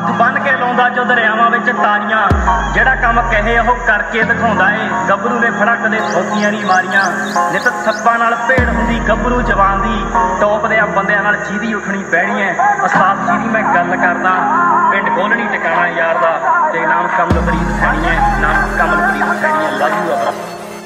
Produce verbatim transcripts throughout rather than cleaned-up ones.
ਹੱਥ ਬੰਨ ਕੇ ਲਾਉਂਦਾ ਜੋ ਦਰਿਆਵਾਂ ਵਿੱਚ ਤਾਰੀਆਂ, ਜਿਹੜਾ ਕੰਮ ਕਹੇ ਉਹ ਕਰਕੇ ਦਿਖਾਉਂਦਾ ਏ। ਗੱਭਰੂ ਨੇ ਫੜਕ ਦੇ ਫੌਕੀਆਂ ਨਹੀਂ ਮਾਰੀਆਂ, ਨਿਤ ਥੱਪਾਂ ਨਾਲ ਭੇੜ ਹੁੰਦੀ ਗੱਭਰੂ ਜਵਾਨ ਦੀ। ਟੌਪ ਦੇ ਆ ਬੰਦਿਆਂ ਨਾਲ ਜਿਹਦੀ ਉੱਠਣੀ ਬਹਿਣੀ ਐ, ਉਸਤਾਦ ਜਿਹਦੀ ਮੈਂ ਗੱਲ ਕਰਦਾ, ਪਿੰਡ ਗੋਲਣੀ ਟਿਕਾਣਾ ਯਾਰ ਦਾ, ਤੇ ਨਾਮ ਕਮਲਪ੍ਰੀਤ ਸੈਣੀ ਐ, ਨਾਮ ਕਮਲਪ੍ਰੀਤ ਸੈਣੀ ਐ। ਲਵ ਯੂ ਆ।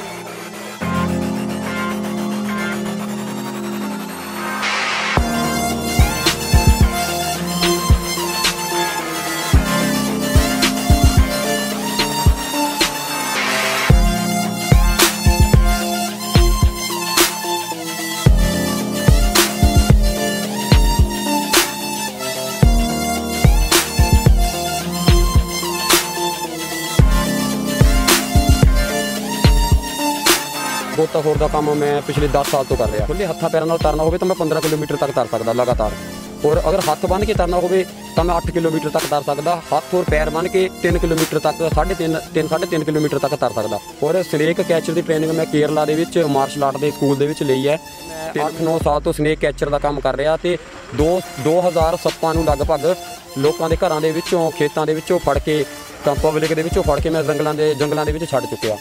गोताखोर का काम मैं पिछले दस साल तो कर रहा। खुले हत्था पैरों नाल तरना हो तो मैं पंद्रह किलोमीटर तक तर सकता लगातार, और अगर हथ बन के तरना हो तो मैं अठ किलोमीटर तक तर सकता। हथ और पैर बन के तीन किलोमीटर तक साढ़े तीन तीन साढ़े तीन किलोमीटर तक तर सकता। और स्नेक कैचर की ट्रेनिंग मैं केरला के मार्शल आर्ट के स्कूल के ली है। अठ नौ साल तो स्नेक कैचर का काम कर रहा, तो दो दो हज़ार सत्तां नूं लगभग लोगों के घरों के खेतों के फड़ के पब्लिक के फड़ के मैं जंगलों के जंगलों के छड्ड चुकिया।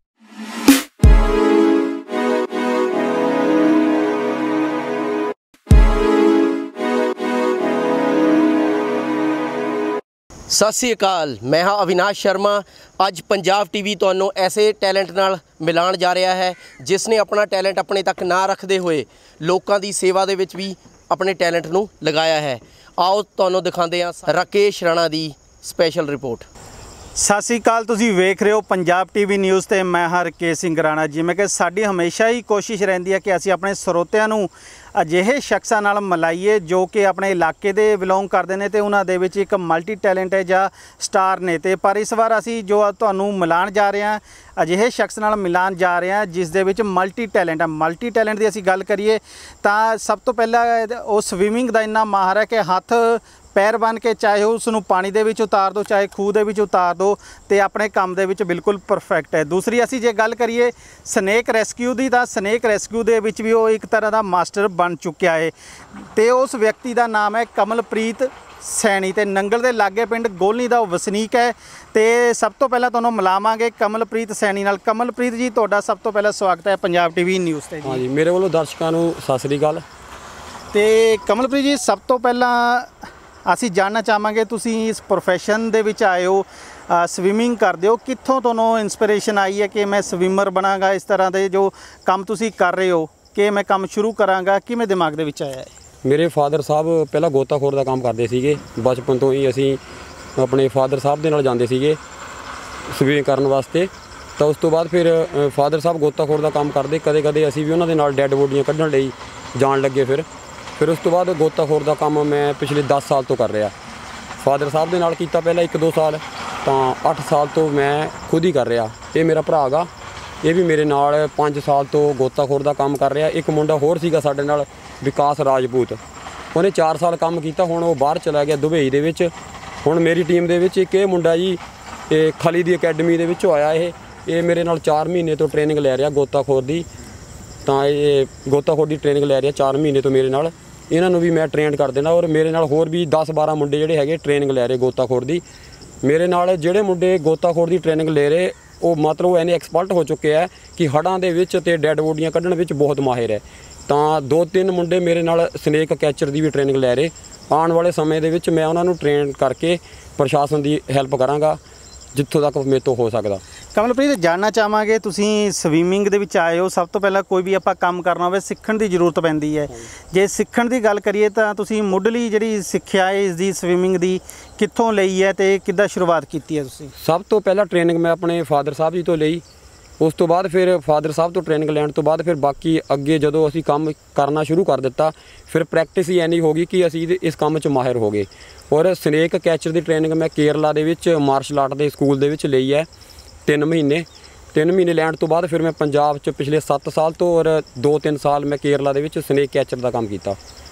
सत श्री अकाल, मैं हाँ अविनाश शर्मा। अज पंजाब टीवी तुहानूं ऐसे टैलेंट नाल मिलाण जा रहा है जिसने अपना टैलेंट अपने तक ना रखते हुए लोगों की सेवा दे विच भी अपने टैलेंट नूं लगाया है। आओ तुहानूं दिखाते हैं राकेश राणा की स्पैशल रिपोर्ट। सत श्री अकाल, तुसीं वेख रहे हो पंजाब टीवी न्यूज़ ते मैं हाँ राकेश सिंह राणा। जिवें कि साडी हमेशा ही कोशिश रहिंदी है कि असीं अपने ਸਰੋਤਿਆਂ ਨੂੰ अजिहे शख्सां नाल मिलाइए जो कि अपने इलाके दे बिलोंग करते हैं तो उन्हां दे विच एक मल्टी टैलेंट है जां स्टार ने। ते पर इस बार असीं जो तुहानूं मिलाण जा रहे हैं, अजिहे शख्स नाल मिलाण जा रहे हैं जिस दे विच मल्टी टैलेंट है। मल्टी टैलेंट की असीं गल करिए तां सब तो पहला वो स्विमिंग का इन्ना माहर है कि हथ पैर बन के चाहे उसनूं पानी दे विच उतार दो चाहे खूह दे विच उतार दो तो अपने काम दे विच बिल्कुल परफेक्ट है। दूसरी असीं जे गल करिए स्नेक रेस्क्यू की, तां स्नेक रेस्क्यू दे विच भी वो एक तरह का मास्टर बन चुकिया है। तो उस व्यक्ति का नाम है कमलप्रीत सैनी, तो नंगल के लागे पिंड गोलनी का वसनीक है। तो सब तो पहला तुहानूं मिलावांगे कमलप्रीत सैनी नाल। कमलप्रीत जी, तुहाडा सब तो पहला स्वागत है पंजाब टीवी न्यूज़ ते। हाँ जी, मेरे वालों दर्शकों नूं सत श्री अकाल। तो कमलप्रीत जी, सब तो पहला ਅਸੀਂ जानना चाहांगे तुसीं इस प्रोफैशन दे विच आए हो, स्विमिंग करदे हो, कित्थों तुहानूं इंस्पिरेशन आई है कि मैं स्विमर बनांगा? इस तरह के जो काम तुसीं कर रहे हो कि मैं काम शुरू करांगा, किवें दिमाग दे विच आया है? मेरे फादर साहब पहला गोताखोर का काम करते सीगे। बचपन तो ही असीं अपने फादर साहब दे नाल जांदे सीगे स्विमिंग करन वास्ते। तो उस तो बाद फिर फादर साहब गोताखोर का काम करते, कदे कदे असीं भी उन्हां दे नाल डैड बॉडीआं कड्ढण लई जाण लगे। फिर फिर उस तो बाद गोताखोर का काम मैं पिछले दस साल तो कर रहा। फादर साहब के नाल कीता पहला एक दो साल, तो अठ साल तो मैं खुद ही कर रहा। ये मेरा भरा गा, ये भी मेरे नाल पाँच साल तो गोताखोर का काम कर रहा। एक मुंडा होर सीगा साडे नाल विकास राजपूत, उन्हें चार साल काम किया, हुण वो बाहर चला गया दुबई दे विच। हुण मेरी टीम दे विच एक मुंडा जी ये खली दी अकैडमी दे विचों आया। ये ये मेरे नाल चार महीने तो ट्रेनिंग लै रहा गोताखोर दी। तो ये गोताखोर की ट्रेनिंग लै रहा चार महीने तो मेरे नाल। इन्हों भी मैं ट्रेन कर देना, और मेरे नाल होर भी दस बारह मुंडे जिहड़े हैगे ट्रेनिंग लै रहे गोताखोर दी। मेरे नाल जिहड़े मुंडे गोताखोर की ट्रेनिंग ले रहे वो मतलब इन्ने एक्सपर्ट हो चुके हैं कि हड़ां दे विच ते डैड बॉडीआं कड्ढण विच बहुत माहिर है। तो दो तीन मुंडे मेरे नाल स्नेक कैचर की भी ट्रेनिंग लै रहे। आने वाले समय दे विच मैं उन्होंने ट्रेन करके प्रशासन की हैल्प करांगा जित्थों तक मेरे तो हो सकता। कमलप्रीत, जानना चाहांगे तुसीं स्विमिंग दे विच आए हो, सब तो पहला कोई भी आपां काम करना होवे सीखण दी जरूरत पैंदी है। जे सीखण दी गल करिए तां तुसीं मुੱਢਲੀ ਜਿਹੜੀ ਸਿੱਖਿਆ है इसकी स्विमिंग दी कित्थों लई है ते किद्दां शुरुआत कीती है तुसीं? सब तो पहला ट्रेनिंग मैं अपने फादर साहब जी तो लई। उस तो बाद फिर फादर साहब तो ट्रेनिंग लैण तो बाद फिर बाकी अगे जदों असीं काम करना शुरू कर दिता, फिर प्रैक्टिस ही इन्नी हो गई कि असीं इस काम च माहिर हो गए। और स्नेक कैचर की ट्रेनिंग मैं केरला दे विच मार्शल आर्ट के स्कूल दे विच लई है तीन महीने। तीन महीने लैण तो बाद फिर मैं पंजाब च पिछले सत्त साल तो और दो तीन साल मैं केरला दे विच स्नेक कैचर का काम किया।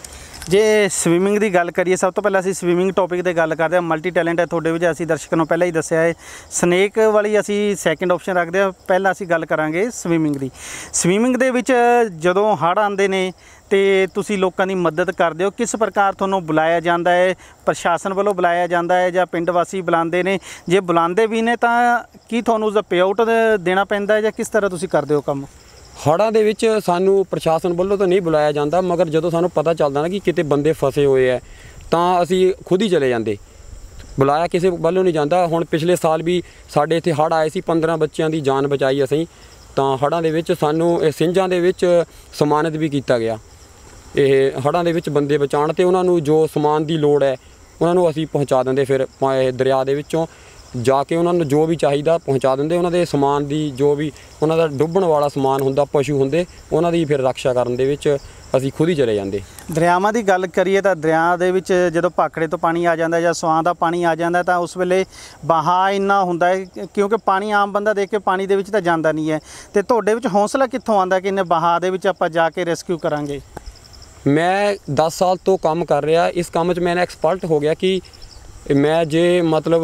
ਜੇ ਸਵੀਮਿੰਗ ਦੀ ਗੱਲ ਕਰੀਏ, ਸਭ ਤੋਂ ਪਹਿਲਾਂ ਅਸੀਂ ਸਵੀਮਿੰਗ ਟੌਪਿਕ 'ਤੇ ਗੱਲ ਕਰਦੇ ਹਾਂ। ਮਲਟੀ ਟੈਲੈਂਟ ਹੈ ਤੁਹਾਡੇ ਵਿੱਚ, ਅਸੀਂ ਦਰਸ਼ਕਾਂ ਨੂੰ ਪਹਿਲਾਂ ਹੀ ਦੱਸਿਆ ਹੈ। ਸਨੇਕ ਵਾਲੀ ਅਸੀਂ ਸੈਕਿੰਡ ਆਪਸ਼ਨ ਰੱਖਦੇ ਹਾਂ। ਪਹਿਲਾਂ ਅਸੀਂ ਗੱਲ ਕਰਾਂਗੇ ਸਵੀਮਿੰਗ ਦੀ। ਸਵੀਮਿੰਗ ਦੇ ਵਿੱਚ ਜਦੋਂ ਹੜ੍ਹ ਆਉਂਦੇ ਨੇ ਤੇ ਤੁਸੀਂ ਲੋਕਾਂ ਦੀ ਮਦਦ ਕਰਦੇ ਹੋ, ਕਿਸ ਪ੍ਰਕਾਰ ਤੁਹਾਨੂੰ ਬੁਲਾਇਆ ਜਾਂਦਾ ਹੈ? ਪ੍ਰਸ਼ਾਸਨ ਵੱਲੋਂ ਬੁਲਾਇਆ ਜਾਂਦਾ ਹੈ ਜਾਂ ਪਿੰਡ ਵਾਸੀ ਬੁਲਾਉਂਦੇ ਨੇ? ਜੇ ਬੁਲਾਉਂਦੇ ਵੀ ਨੇ ਤਾਂ ਕੀ ਤੁਹਾਨੂੰ ਉਸਦਾ ਪੇ ਆਊਟ ਦੇਣਾ ਪੈਂਦਾ ਹੈ ਜਾਂ ਕਿਸ ਤਰ੍ਹਾਂ ਤੁਸੀਂ ਕਰਦੇ ਹੋ ਕੰਮ? ਹੜ੍ਹਾਂ ਦੇ ਵਿੱਚ ਸਾਨੂੰ ਪ੍ਰਸ਼ਾਸਨ ਵੱਲੋਂ ਤਾਂ ਨਹੀਂ ਬੁਲਾਇਆ ਜਾਂਦਾ, ਮਗਰ ਜਦੋਂ ਸਾਨੂੰ ਪਤਾ ਚੱਲਦਾ ਨਾ ਕਿ ਕਿਤੇ ਬੰਦੇ ਫਸੇ ਹੋਏ ਹੈ ਤਾਂ ਅਸੀਂ ਖੁਦ ਹੀ ਚਲੇ ਜਾਂਦੇ। ਬੁਲਾਇਆ ਕਿਸੇ ਵੱਲੋਂ ਨਹੀਂ ਜਾਂਦਾ। ਹੁਣ ਪਿਛਲੇ ਸਾਲ ਵੀ ਸਾਡੇ ਇੱਥੇ ਹੜ੍ਹ ਆਏ ਸੀ, ਪੰਦਰਾਂ ਬੱਚਿਆਂ ਦੀ ਜਾਨ ਬਚਾਈ ਅਸੀਂ। ਤਾਂ ਹੜ੍ਹਾਂ ਦੇ ਵਿੱਚ ਸਾਨੂੰ ਇਹ ਸਿੰਝਾਂ ਦੇ ਵਿੱਚ ਸਨਮਾਨਿਤ ਵੀ ਕੀਤਾ ਗਿਆ। ਇਹ ਹੜ੍ਹਾਂ ਦੇ ਵਿੱਚ ਬੰਦੇ ਬਚਾਉਣ ਤੇ ਉਹਨਾਂ ਨੂੰ ਜੋ ਸਮਾਨ ਦੀ ਲੋੜ ਹੈ ਉਹਨਾਂ ਨੂੰ ਅਸੀਂ ਪਹੁੰਚਾ ਦਿੰਦੇ। ਫਿਰ ਦਰਿਆ ਦੇ ਵਿੱਚੋਂ ਜਾ ਕੇ ਉਹਨਾਂ ਨੂੰ ਜੋ ਵੀ ਚਾਹੀਦਾ ਪਹੁੰਚਾ ਦਿੰਦੇ। ਉਹਨਾਂ ਦੇ ਸਮਾਨ ਦੀ ਜੋ ਵੀ ਉਹਨਾਂ ਦਾ ਡੁੱਬਣ ਵਾਲਾ ਸਮਾਨ ਹੁੰਦਾ, ਪਸ਼ੂ ਹੁੰਦੇ, ਉਹਨਾਂ ਦੀ ਫਿਰ ਰੱਖਿਆ ਕਰਨ ਦੇ ਵਿੱਚ ਅਸੀਂ ਖੁਦ ਹੀ ਚਲੇ ਜਾਂਦੇ। ਦਰਿਆਵਾਂ ਦੀ ਗੱਲ ਕਰੀਏ ਤਾਂ ਦਰਿਆ ਦੇ ਵਿੱਚ ਜਦੋਂ ਭਾਖੜੇ ਤੋਂ ਪਾਣੀ ਆ ਜਾਂਦਾ ਜਾਂ ਸੁਆਹ ਦਾ ਪਾਣੀ ਆ ਜਾਂਦਾ ਤਾਂ ਉਸ ਵੇਲੇ ਵਹਾਅ ਇੰਨਾ ਹੁੰਦਾ ਹੈ, ਕਿਉਂਕਿ ਪਾਣੀ ਆਮ ਬੰਦਾ ਦੇਖ ਕੇ ਪਾਣੀ ਦੇ ਵਿੱਚ ਤਾਂ ਜਾਂਦਾ ਨਹੀਂ ਹੈ। ਅਤੇ ਤੁਹਾਡੇ ਵਿੱਚ ਹੌਸਲਾ ਕਿੱਥੋਂ ਆਉਂਦਾ ਕਿ ਇੰਨੇ ਵਹਾਅ ਦੇ ਵਿੱਚ ਆਪਾਂ ਜਾ ਕੇ ਰੈਸਕਿਊ ਕਰਾਂਗੇ? ਮੈਂ ਦਸ ਸਾਲ ਤੋਂ ਕੰਮ ਕਰ ਰਿਹਾ ਇਸ ਕੰਮ 'ਚ। ਮੈਂ ਐਕਸਪਰਟ ਹੋ ਗਿਆ ਕਿ ਮੈਂ ਜੇ ਮਤਲਬ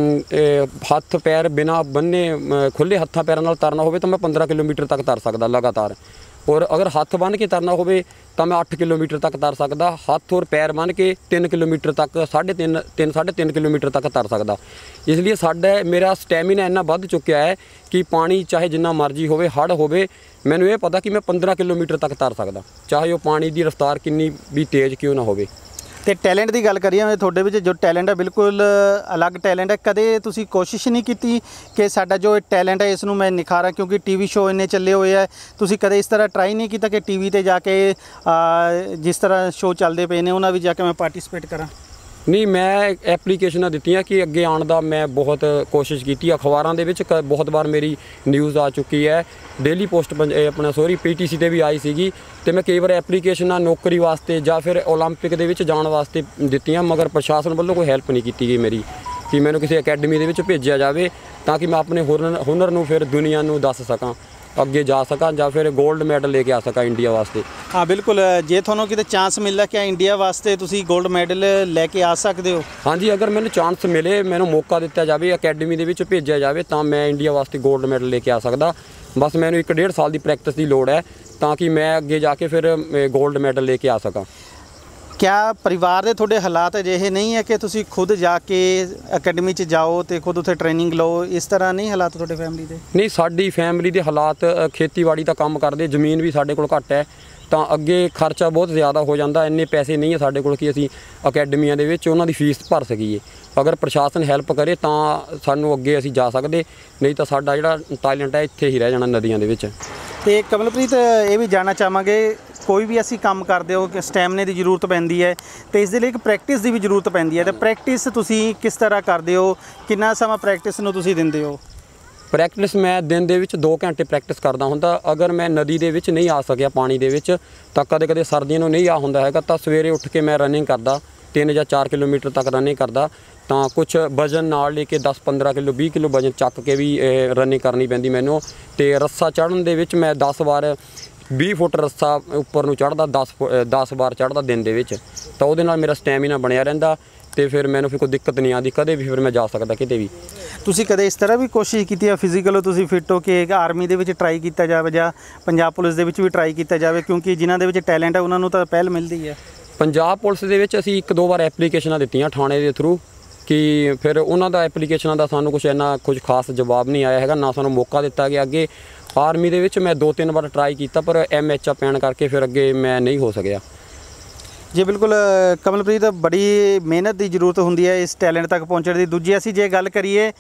ਹੱਥ ਪੈਰ ਬਿਨਾਂ ਬੰਨੇ ਖੁੱਲ੍ਹੇ ਹੱਥਾਂ ਪੈਰਾਂ ਨਾਲ ਤਰਨਾ ਹੋਵੇ ਤਾਂ ਮੈਂ ਪੰਦਰਾਂ ਕਿਲੋਮੀਟਰ ਤੱਕ ਤਰ ਸਕਦਾ ਲਗਾਤਾਰ। ਔਰ ਅਗਰ ਹੱਥ ਬੰਨ੍ਹ ਕੇ ਤਰਨਾ ਹੋਵੇ ਤਾਂ ਮੈਂ ਅੱਠ ਕਿਲੋਮੀਟਰ ਤੱਕ ਤਰ ਸਕਦਾ। ਹੱਥ ਔਰ ਪੈਰ ਬੰਨ੍ਹ ਕੇ ਤਿੰਨ ਕਿਲੋਮੀਟਰ ਤੱਕ ਸਾਢੇ ਤਿੰਨ ਤਿੰਨ ਸਾਢੇ ਤਿੰਨ ਕਿਲੋਮੀਟਰ ਤੱਕ ਤਰ ਸਕਦਾ। ਇਸ ਲਈ ਸਾਡਾ ਮੇਰਾ ਸਟੈਮਿਨਾ ਇੰਨਾ ਵੱਧ ਚੁੱਕਿਆ ਹੈ ਕਿ ਪਾਣੀ ਚਾਹੇ ਜਿੰਨਾ ਮਰਜ਼ੀ ਹੋਵੇ, ਹੜ੍ਹ ਹੋਵੇ, ਮੈਨੂੰ ਇਹ ਪਤਾ ਕਿ ਮੈਂ ਪੰਦਰਾਂ ਕਿਲੋਮੀਟਰ ਤੱਕ ਤਰ ਸਕਦਾ, ਚਾਹੇ ਉਹ ਪਾਣੀ ਦੀ ਰਫ਼ਤਾਰ ਕਿੰਨੀ ਵੀ ਤੇਜ਼ ਕਿਉਂ ਨਾ ਹੋਵੇ। ਅਤੇ ਟੈਲੈਂਟ ਦੀ ਗੱਲ ਕਰੀਏ, ਤੁਹਾਡੇ ਵਿੱਚ ਜੋ ਟੈਲੈਂਟ ਹੈ ਬਿਲਕੁਲ ਅਲੱਗ ਟੈਲੈਂਟ ਹੈ। ਕਦੇ ਤੁਸੀਂ ਕੋਸ਼ਿਸ਼ ਨਹੀਂ ਕੀਤੀ ਕਿ ਸਾਡਾ ਜੋ ਟੈਲੈਂਟ ਹੈ ਇਸ ਨੂੰ ਮੈਂ ਨਿਖਾਰਾਂ? ਕਿਉਂਕਿ ਟੀ ਵੀ ਸ਼ੋਅ ਇੰਨੇ ਚੱਲੇ ਹੋਏ ਹੈ, ਤੁਸੀਂ ਕਦੇ ਇਸ ਤਰ੍ਹਾਂ ਟਰਾਈ ਨਹੀਂ ਕੀਤਾ ਕਿ ਟੀ ਵੀ 'ਤੇ ਜਾ ਕੇ ਜਿਸ ਤਰ੍ਹਾਂ ਸ਼ੋਅ ਚੱਲਦੇ ਪਏ ਨੇ ਉਹਨਾਂ ਵਿੱਚ ਜਾ ਕੇ ਮੈਂ ਪਾਰਟੀਸਪੇਟ ਕਰਾਂ? ਨਹੀਂ, ਮੈਂ ਐਪਲੀਕੇਸ਼ਨਾਂ ਦਿੱਤੀਆਂ ਕਿ ਅੱਗੇ ਆਉਣ ਦਾ ਮੈਂ ਬਹੁਤ ਕੋਸ਼ਿਸ਼ ਕੀਤੀ। ਅਖਬਾਰਾਂ ਦੇ ਵਿੱਚ ਕ ਬਹੁਤ ਵਾਰ ਮੇਰੀ ਨਿਊਜ਼ ਆ ਚੁੱਕੀ ਹੈ। ਡੇਲੀ ਪੋਸਟ ਪੰਜ ਆਪਣਾ ਸੋਰੀ ਪੀ ਟੀ ਸੀ 'ਤੇ ਵੀ ਆਈ ਸੀਗੀ। ਅਤੇ ਮੈਂ ਕਈ ਵਾਰ ਐਪਲੀਕੇਸ਼ਨਾਂ ਨੌਕਰੀ ਵਾਸਤੇ ਜਾਂ ਫਿਰ ਓਲੰਪਿਕ ਦੇ ਵਿੱਚ ਜਾਣ ਵਾਸਤੇ ਦਿੱਤੀਆਂ, ਮਗਰ ਪ੍ਰਸ਼ਾਸਨ ਵੱਲੋਂ ਕੋਈ ਹੈਲਪ ਨਹੀਂ ਕੀਤੀ ਗਈ ਮੇਰੀ ਕਿ ਮੈਨੂੰ ਕਿਸੇ ਅਕੈਡਮੀ ਦੇ ਵਿੱਚ ਭੇਜਿਆ ਜਾਵੇ ਤਾਂ ਕਿ ਮੈਂ ਆਪਣੇ ਹੁਨਰ ਹੁਨਰ ਨੂੰ ਫਿਰ ਦੁਨੀਆ ਨੂੰ ਦੱਸ ਸਕਾਂ, ਅੱਗੇ ਜਾ ਸਕਾਂ ਜਾਂ ਫਿਰ ਗੋਲਡ ਮੈਡਲ ਲੈ ਕੇ ਆ ਸਕਾਂ ਇੰਡੀਆ ਵਾਸਤੇ। ਹਾਂ ਬਿਲਕੁਲ, ਜੇ ਤੁਹਾਨੂੰ ਕਿਤੇ ਚਾਂਸ ਮਿਲਦਾ ਕਿ ਇੰਡੀਆ ਵਾਸਤੇ ਤੁਸੀਂ ਗੋਲਡ ਮੈਡਲ ਲੈ ਕੇ ਆ ਸਕਦੇ ਹੋ? ਹਾਂਜੀ, ਅਗਰ ਮੈਨੂੰ ਚਾਂਸ ਮਿਲੇ, ਮੈਨੂੰ ਮੌਕਾ ਦਿੱਤਾ ਜਾਵੇ, ਅਕੈਡਮੀ ਦੇ ਵਿੱਚ ਭੇਜਿਆ ਜਾਵੇ ਤਾਂ ਮੈਂ ਇੰਡੀਆ ਵਾਸਤੇ ਗੋਲਡ ਮੈਡਲ ਲੈ ਕੇ ਆ ਸਕਦਾ। ਬਸ ਮੈਨੂੰ ਇੱਕ ਡੇਢ ਸਾਲ ਦੀ ਪ੍ਰੈਕਟਿਸ ਦੀ ਲੋੜ ਹੈ ਤਾਂ ਕਿ ਮੈਂ ਅੱਗੇ ਜਾ ਕੇ ਫਿਰ ਗੋਲਡ ਮੈਡਲ ਲੈ ਕੇ ਆ ਸਕਾਂ। ਕਿਆ ਪਰਿਵਾਰ ਦੇ ਤੁਹਾਡੇ ਹਾਲਾਤ ਅਜਿਹੇ ਨਹੀਂ ਹੈ ਕਿ ਤੁਸੀਂ ਖੁਦ ਜਾ ਕੇ ਅਕੈਡਮੀ 'ਚ ਜਾਓ ਅਤੇ ਖੁਦ ਉੱਥੇ ਟ੍ਰੇਨਿੰਗ ਲਓ? ਇਸ ਤਰ੍ਹਾਂ ਨਹੀਂ ਹਾਲਾਤ ਤੁਹਾਡੇ ਫੈਮਿਲੀ ਦੇ? ਨਹੀਂ, ਸਾਡੀ ਫੈਮਿਲੀ ਦੇ ਹਾਲਾਤ ਖੇਤੀਬਾੜੀ ਦਾ ਕੰਮ ਕਰਦੇ, ਜ਼ਮੀਨ ਵੀ ਸਾਡੇ ਕੋਲ ਘੱਟ ਹੈ ਤਾਂ ਅੱਗੇ ਖਰਚਾ ਬਹੁਤ ਜ਼ਿਆਦਾ ਹੋ ਜਾਂਦਾ। ਇੰਨੇ ਪੈਸੇ ਨਹੀਂ ਹੈ ਸਾਡੇ ਕੋਲ ਕਿ ਅਸੀਂ ਅਕੈਡਮੀਆਂ ਦੇ ਵਿੱਚ ਉਹਨਾਂ ਦੀ ਫੀਸ ਭਰ ਸਕੀਏ। ਅਗਰ ਪ੍ਰਸ਼ਾਸਨ ਹੈਲਪ ਕਰੇ ਤਾਂ ਸਾਨੂੰ ਅੱਗੇ ਅਸੀਂ ਜਾ ਸਕਦੇ, ਨਹੀਂ ਤਾਂ ਸਾਡਾ ਜਿਹੜਾ ਟੈਲੈਂਟ ਹੈ ਇੱਥੇ ਹੀ ਰਹਿ ਜਾਣਾ ਨਦੀਆਂ ਦੇ ਵਿੱਚ। ਅਤੇ ਕਮਲਪ੍ਰੀਤ, ਇਹ ਵੀ ਜਾਣਨਾ ਚਾਹਾਂਗੇ, ਕੋਈ ਵੀ ਅਸੀਂ ਕੰਮ ਕਰਦੇ ਹੋ ਕਿ ਸਟੈਮਿਨੇ ਦੀ ਜ਼ਰੂਰਤ ਪੈਂਦੀ ਹੈ ਅਤੇ ਇਸ ਦੇ ਲਈ ਇੱਕ ਪ੍ਰੈਕਟਿਸ ਦੀ ਵੀ ਜ਼ਰੂਰਤ ਪੈਂਦੀ ਹੈ। ਅਤੇ ਪ੍ਰੈਕਟਿਸ ਤੁਸੀਂ ਕਿਸ ਤਰ੍ਹਾਂ ਕਰਦੇ ਹੋ? ਕਿੰਨਾ ਸਮਾਂ ਪ੍ਰੈਕਟਿਸ ਨੂੰ ਤੁਸੀਂ ਦਿੰਦੇ ਹੋ? ਪ੍ਰੈਕਟਿਸ ਮੈਂ ਦਿਨ ਦੇ ਵਿੱਚ ਦੋ ਘੰਟੇ ਪ੍ਰੈਕਟਿਸ ਕਰਦਾ ਹੁੰਦਾ। ਅਗਰ ਮੈਂ ਨਦੀ ਦੇ ਵਿੱਚ ਨਹੀਂ ਆ ਸਕਿਆ ਪਾਣੀ ਦੇ ਵਿੱਚ ਤਾਂ ਕਦੇ ਕਦੇ ਸਰਦੀਆਂ ਨੂੰ ਨਹੀਂ ਆ ਹੁੰਦਾ ਹੈਗਾ ਤਾਂ ਸਵੇਰੇ ਉੱਠ ਕੇ ਮੈਂ ਰਨਿੰਗ ਕਰਦਾ, ਤਿੰਨ ਜਾਂ ਚਾਰ ਕਿਲੋਮੀਟਰ ਤੱਕ ਰਨਿੰਗ ਕਰਦਾ। ਤਾਂ ਕੁਛ ਵਜ਼ਨ ਨਾਲ ਲੈ ਕੇ ਦਸ ਪੰਦਰਾਂ ਕਿਲੋ ਵੀਹ ਕਿਲੋ ਵਜ਼ਨ ਚੱਕ ਕੇ ਵੀ ਰਨਿੰਗ ਕਰਨੀ ਪੈਂਦੀ ਮੈਨੂੰ। ਅਤੇ ਰੱਸਾ ਚੜ੍ਹਨ ਦੇ ਵਿੱਚ ਮੈਂ ਦਸ ਵਾਰ ਵੀਹ ਫੁੱਟ ਰੱਸਾ ਉੱਪਰ ਨੂੰ ਚੜ੍ਹਦਾ, ਦਸ ਦਸ ਵਾਰ ਚੜ੍ਹਦਾ ਦਿਨ ਦੇ ਵਿੱਚ। ਤਾਂ ਉਹਦੇ ਨਾਲ ਮੇਰਾ ਸਟੈਮਿਨਾ ਬਣਿਆ ਰਹਿੰਦਾ ਅਤੇ ਫਿਰ ਮੈਨੂੰ ਫਿਰ ਕੋਈ ਦਿੱਕਤ ਨਹੀਂ ਆਉਂਦੀ, ਕਦੇ ਵੀ ਫਿਰ ਮੈਂ ਜਾ ਸਕਦਾ ਕਿਤੇ ਵੀ। ਤੁਸੀਂ ਕਦੇ ਇਸ ਤਰ੍ਹਾਂ ਵੀ ਕੋਸ਼ਿਸ਼ ਕੀਤੀ ਹੈ ਫਿਜ਼ੀਕਲ ਤੁਸੀਂ ਫਿੱਟ ਹੋ ਕੇ ਆਰਮੀ ਦੇ ਵਿੱਚ ਟਰਾਈ ਕੀਤਾ ਜਾਵੇ ਜਾਂ ਪੰਜਾਬ ਪੁਲਿਸ ਦੇ ਵਿੱਚ ਵੀ ਟਰਾਈ ਕੀਤਾ ਜਾਵੇ? ਕਿਉਂਕਿ ਜਿਨ੍ਹਾਂ ਦੇ ਵਿੱਚ ਟੈਲੈਂਟ ਹੈ ਉਹਨਾਂ ਨੂੰ ਤਾਂ ਪਹਿਲ ਮਿਲਦੀ ਹੈ। ਪੰਜਾਬ ਪੁਲਿਸ ਦੇ ਵਿੱਚ ਅਸੀਂ ਇੱਕ ਦੋ ਵਾਰ ਐਪਲੀਕੇਸ਼ਨਾਂ ਦਿੱਤੀਆਂ ਥਾਣੇ ਦੇ ਥਰੂ ਕਿ ਫਿਰ ਉਹਨਾਂ ਦਾ ਐਪਲੀਕੇਸ਼ਨਾਂ ਦਾ ਸਾਨੂੰ ਕੁਛ ਇੰਨਾ ਕੁਝ ਖਾਸ ਜਵਾਬ ਨਹੀਂ ਆਇਆ ਹੈਗਾ, ਨਾ ਸਾਨੂੰ ਮੌਕਾ ਦਿੱਤਾ ਗਿਆ ਅੱਗੇ। ਆਰਮੀ ਦੇ ਵਿੱਚ ਮੈਂ ਦੋ ਤਿੰਨ ਵਾਰ ਟਰਾਈ ਕੀਤਾ ਪਰ ਐਮ ਐਚ ਆ ਪੈਣ ਕਰਕੇ ਫਿਰ ਅੱਗੇ ਮੈਂ ਨਹੀਂ ਹੋ ਸਕਿਆ। ਜੀ ਬਿਲਕੁਲ ਕਮਲਪ੍ਰੀਤ, ਬੜੀ ਮਿਹਨਤ ਦੀ ਜ਼ਰੂਰਤ ਹੁੰਦੀ ਹੈ ਇਸ ਟੈਲੈਂਟ ਤੱਕ ਪਹੁੰਚਣ ਦੀ। ਦੂਜੀ ਅਸੀਂ ਜੇ ਗੱਲ ਕਰੀਏ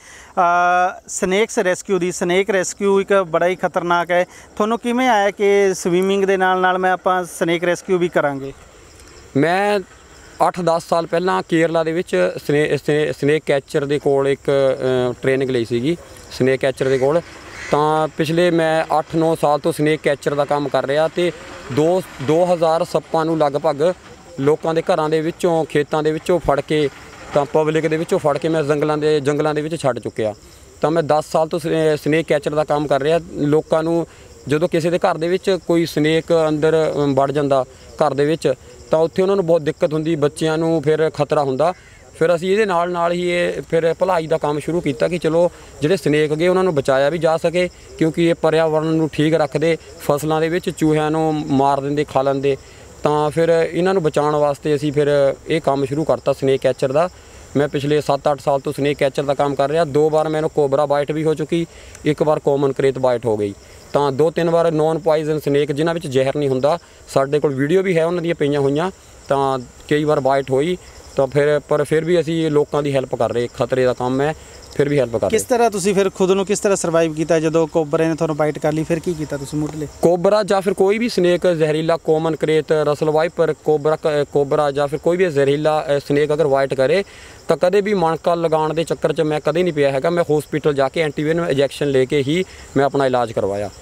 ਸਨੇਕਸ ਰੈਸਕਿਊ ਦੀ, ਸਨੇਕ ਰੈਸਕਿਊ ਇੱਕ ਬੜਾ ਹੀ ਖਤਰਨਾਕ ਹੈ। ਤੁਹਾਨੂੰ ਕਿਵੇਂ ਆਇਆ ਕਿ ਸਵੀਮਿੰਗ ਦੇ ਨਾਲ ਨਾਲ ਮੈਂ ਆਪਾਂ ਸਨੇਕ ਰੈਸਕਿਊ ਵੀ ਕਰਾਂਗੇ? ਮੈਂ ਅੱਠ ਦਸ ਸਾਲ ਪਹਿਲਾਂ ਕੇਰਲਾ ਦੇ ਵਿੱਚ ਸਨੇ ਸਨੇਕ ਕੈਚਰ ਦੇ ਕੋਲ ਇੱਕ ਟ੍ਰੇਨਿੰਗ ਲਈ ਸੀਗੀ, ਸਨੇਕ ਕੈਚਰ ਦੇ ਕੋਲ। ਤਾਂ ਪਿਛਲੇ ਮੈਂ ਅੱਠ ਨੌ ਸਾਲ ਤੋਂ ਸਨੇਕ ਕੈਚਰ ਦਾ ਕੰਮ ਕਰ ਰਿਹਾ ਅਤੇ ਦੋ ਦੋ ਹਜ਼ਾਰ ਸੱਪਾਂ ਨੂੰ ਲਗਭਗ ਲੋਕਾਂ ਦੇ ਘਰਾਂ ਦੇ ਵਿੱਚੋਂ, ਖੇਤਾਂ ਦੇ ਵਿੱਚੋਂ ਫੜ ਕੇ ਤਾਂ ਪਬਲਿਕ ਦੇ ਵਿੱਚੋਂ ਫੜ ਕੇ ਮੈਂ ਜੰਗਲਾਂ ਦੇ ਜੰਗਲਾਂ ਦੇ ਵਿੱਚ ਛੱਡ ਚੁੱਕਿਆ। ਤਾਂ ਮੈਂ ਦਸ ਸਾਲ ਤੋਂ ਸਨੇਕ ਕੈਚਰ ਦਾ ਕੰਮ ਕਰ ਰਿਹਾ। ਲੋਕਾਂ ਨੂੰ ਜਦੋਂ ਕਿਸੇ ਦੇ ਘਰ ਦੇ ਵਿੱਚ ਕੋਈ ਸਨੇਕ ਅੰਦਰ ਵੜ ਜਾਂਦਾ, ਘਰ ਦੇ ਵਿੱਚ ਤਾਂ ਉੱਥੇ ਉਹਨਾਂ ਨੂੰ ਬਹੁਤ ਦਿੱਕਤ ਹੁੰਦੀ, ਬੱਚਿਆਂ ਨੂੰ ਫਿਰ ਖਤਰਾ ਹੁੰਦਾ। ਫਿਰ ਅਸੀਂ ਇਹਦੇ ਨਾਲ ਨਾਲ ਹੀ ਇਹ ਫਿਰ ਭਲਾਈ ਦਾ ਕੰਮ ਸ਼ੁਰੂ ਕੀਤਾ ਕਿ ਚਲੋ ਜਿਹੜੇ ਸਨੇਕ ਗਏ ਉਹਨਾਂ ਨੂੰ ਬਚਾਇਆ ਵੀ ਜਾ ਸਕੇ, ਕਿਉਂਕਿ ਇਹ ਪਰਿਆਵਰਨ ਨੂੰ ਠੀਕ ਰੱਖਦੇ, ਫਸਲਾਂ ਦੇ ਵਿੱਚ ਚੂਹਿਆਂ ਨੂੰ ਮਾਰ ਦਿੰਦੇ, ਖਾ ਲੈਂਦੇ। ਤਾਂ ਫਿਰ ਇਹਨਾਂ ਨੂੰ ਬਚਾਉਣ ਵਾਸਤੇ ਅਸੀਂ ਫਿਰ ਇਹ ਕੰਮ ਸ਼ੁਰੂ ਕਰਤਾ ਸਨੇਕ ਕੈਚਰ ਦਾ। ਮੈਂ ਪਿਛਲੇ ਸੱਤ ਅੱਠ ਸਾਲ ਤੋਂ ਸਨੇਕ ਕੈਚਰ ਦਾ ਕੰਮ ਕਰ ਰਿਹਾ। ਦੋ ਵਾਰ ਮੈਨੂੰ ਕੋਬਰਾ ਬਾਈਟ ਵੀ ਹੋ ਚੁੱਕੀ, ਇੱਕ ਵਾਰ ਕਾਮਨ ਕਰੇਤ ਬਾਈਟ ਹੋ ਗਈ। ਤਾਂ ਦੋ ਤਿੰਨ ਵਾਰ ਨੌਨ ਪੋਇਜ਼ਨ ਸਨੇਕ ਜਿਨ੍ਹਾਂ ਵਿੱਚ ਜ਼ਹਿਰ ਨਹੀਂ ਹੁੰਦਾ, ਸਾਡੇ ਕੋਲ ਵੀਡੀਓ ਵੀ ਹੈ ਉਹਨਾਂ ਦੀਆਂ ਪਈਆਂ ਹੋਈਆਂ। ਤਾਂ ਕਈ ਵਾਰ ਬਾਈਟ ਹੋਈ ਤਾਂ ਫਿਰ ਪਰ ਫਿਰ ਵੀ ਅਸੀਂ ਲੋਕਾਂ ਦੀ ਹੈਲਪ ਕਰ ਰਹੇ, ਖਤਰੇ ਦਾ ਕੰਮ ਹੈ, ਫਿਰ ਵੀ ਹੈਲਪ ਕਰ ਰਹੇ। ਕਿਸ ਤਰ੍ਹਾਂ ਤੁਸੀਂ ਫਿਰ ਖੁਦ ਨੂੰ ਕਿਸ ਤਰ੍ਹਾਂ ਸਰਵਾਈਵ ਕੀਤਾ ਜਦੋਂ ਕੋਬਰੇ ਨੇ ਤੁਹਾਨੂੰ ਬਾਈਟ ਕਰ ਲਈ? ਫਿਰ ਕੀ ਕੀਤਾ ਤੁਸੀਂ ਮੁੱਢਲੇ? ਕੋਬਰਾ ਜਾਂ ਫਿਰ ਕੋਈ ਵੀ ਸਨੇਕ ਜ਼ਹਿਰੀਲਾ, common krait, Russell viper, cobra cobra ਜਾਂ ਫਿਰ ਕੋਈ ਵੀ ਜ਼ਹਿਰੀਲਾ ਸਨੇਕ ਅਗਰ ਵਾਈਟ ਕਰੇ ਤਾਂ ਕਦੇ ਵੀ ਮਣਕਾ ਲਗਾਉਣ ਦੇ ਚੱਕਰ 'ਚ ਮੈਂ ਕਦੇ ਨਹੀਂ ਪਿਆ ਹੈਗਾ। ਮੈਂ ਹਸਪੀਟਲ ਜਾ ਕੇ ਐਂਟੀਵੈਨਮ ਇੰਜੈਕਸ਼ਨ ਲੈ ਕੇ ਹੀ ਮੈਂ ਆਪਣਾ ਇਲਾਜ ਕਰਵਾਇਆ।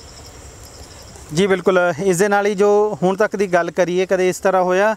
ਜੀ ਬਿਲਕੁਲ, ਇਸ ਦੇ ਨਾਲ ਹੀ ਜੋ ਹੁਣ ਤੱਕ ਦੀ ਗੱਲ ਕਰੀਏ, ਕਦੇ ਇਸ ਤਰ੍ਹਾਂ ਹੋਇਆ